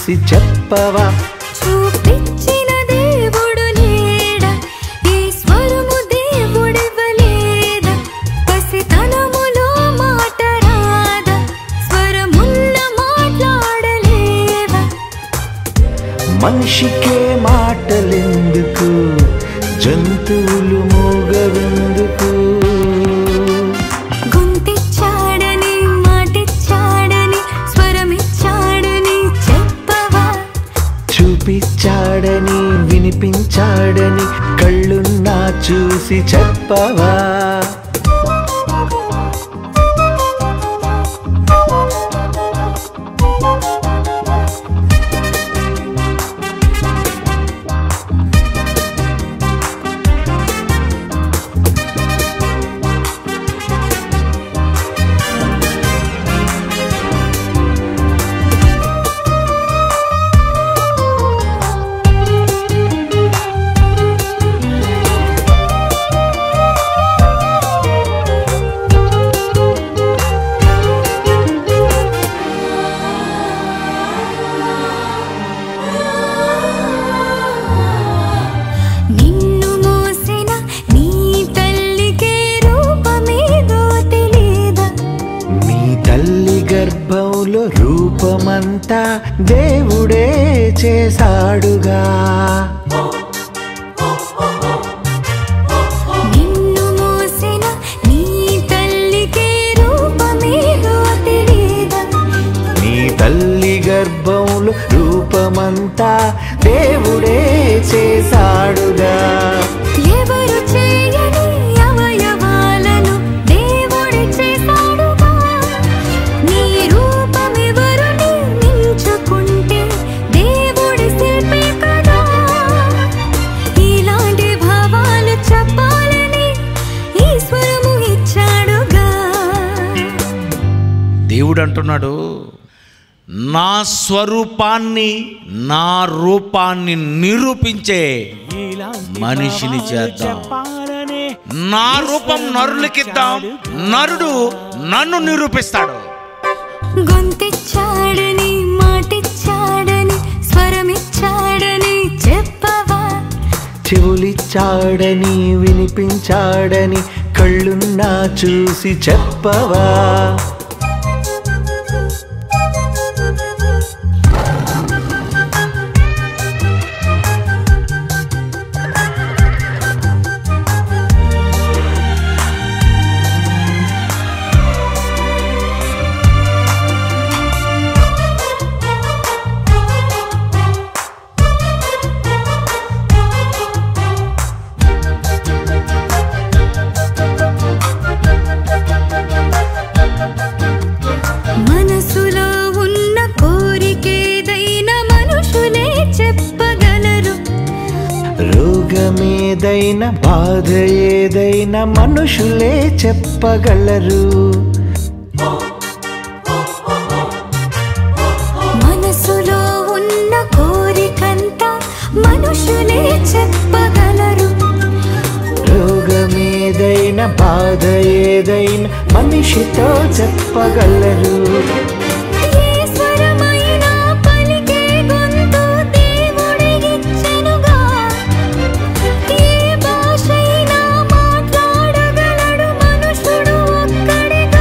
చూసి చెప్పవా చూపించిన దేవుడు లేడా ఈ స్వరము దేవుడివ్వలేదా పసితనములో మాట రాదా స్వరమున్న మాట్లాడలేవా మనిషికే మాటలెందుకు జంతువులు మూగవెందుకు గొంతిచ్చాడని మాటిచ్చాడని స్వరమిచ్చాడని చెప్పవా చూపించాడని వినిపించాడని కళ్ళున్నా చూసి చెప్పవా నిన్ను మోసిన నీ తల్లికే రూపమేదో తెలీదా మీ తల్లి గర్భంలో రూపమంతా దేవుడే చేశాడుగా నిన్ను మోసిన నీ తల్లికే రూపమేదో తెలీదా నీ తల్లి గర్భంలో రూపమంతా దేవుడే చేశాడుగా ఎవరు చేయని అవయవాలను దేవుడే చేశాడుగా నీ రూపమెవరు నిర్మించుకుంటే దేవుడి శిల్పే కదా ఇలాంటి భావాలు చెప్పాలని ఈశ్వరము ఇచ్చాడుగా దేవుడు అంటున్నాడు నా స్వరూపాన్ని నా రూపాన్ని నిరూపించే మనిషిని చేద్దాం నా రూపం నరులకిద్దాం నరుడు నన్ను నిరూపిస్తాడు గొంతిచ్చాడని మాటిచ్చాడని స్వరమిచ్చాడని చెప్పవా చెవులిచ్చాడని వినిపించాడని కళ్ళున్నా చూసి చెప్పవా మనసులో ఉన్న కోరికేదైనా మనుషులే చెప్పగలరు రోగమేదైనా బాధ ఏదైనా మనుషులే చెప్పగలరు మనసులో ఉన్న కోరికంతా మనుషులే చెప్పగలరు రోగమేదైనా బాధ ఏదైనా మనిషితో చెప్పగలరు ఏ స్వరమైనా పలికే గొంతు దేవుడికిచ్చెనుగా ఏ భాషైనా మాట్లాడగలడు మనుషుడు ఒక్కడిగా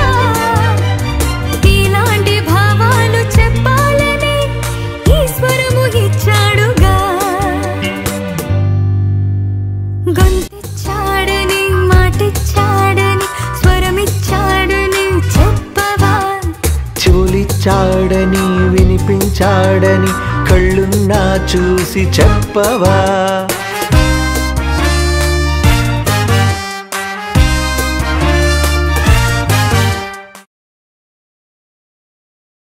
ఇలాంటి భావాలు చెప్పాలని ఈశ్వరము ఇచ్చాడుగా గొంతిచ్చాడని మాటిచ్చాడని స్వరమిచ్చాడని చెప్పవా చెవులిచ్చాడని వినిపించాడని కళ్ళున్నా చూసి చెప్పవా